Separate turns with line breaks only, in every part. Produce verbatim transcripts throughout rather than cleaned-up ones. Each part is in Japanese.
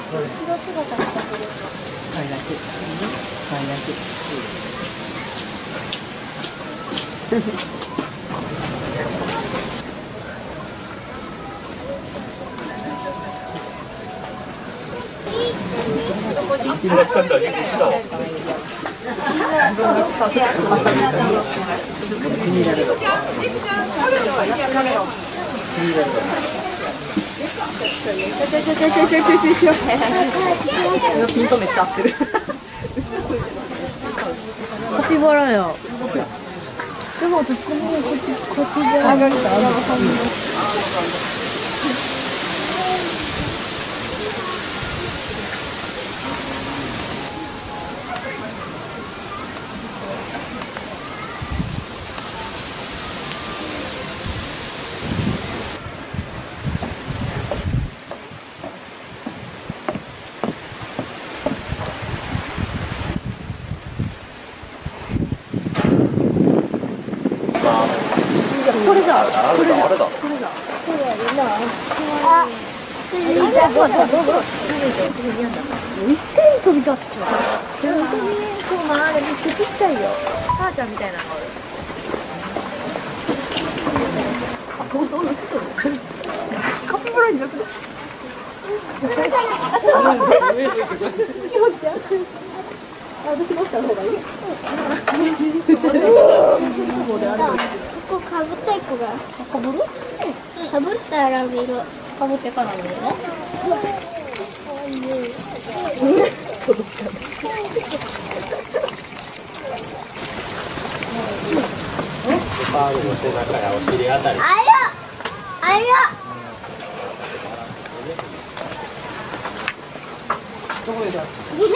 後ろ姿したけど。
可愛らしい。可愛らしい。ピントめっちゃ合ってる。カピバラや。でも私このこっちこっちじゃない。これだ。これだ。これだ。これだ。これだ。あ、これだ。どうぞどうぞ。一斉に飛び立ってちゃう。本当にそうなあれめっちゃちっちゃいよ。母ちゃんみたいなの。本当の人。カピバラになってる。私持った方がいい。
ここかぶったい子が。かぶる？かぶったら見る。かぶってから見るね。
パールの背中やお尻あたり。
あや。あや。
どこでだ。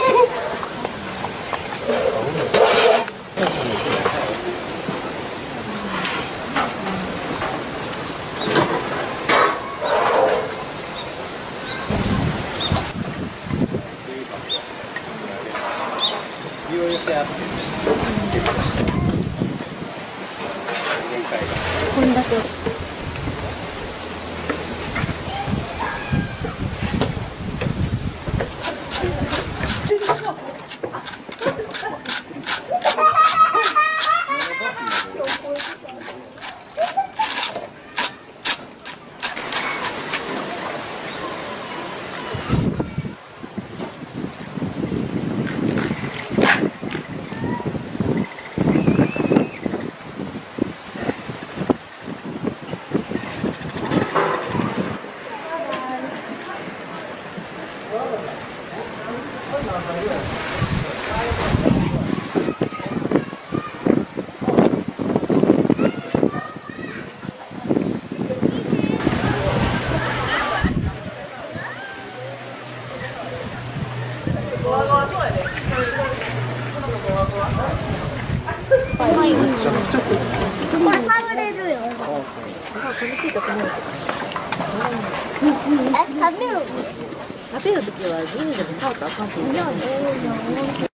こんだけ。これ食べれるよ。え、食べる。
食べるときは自由でも触ったらあかんって言う。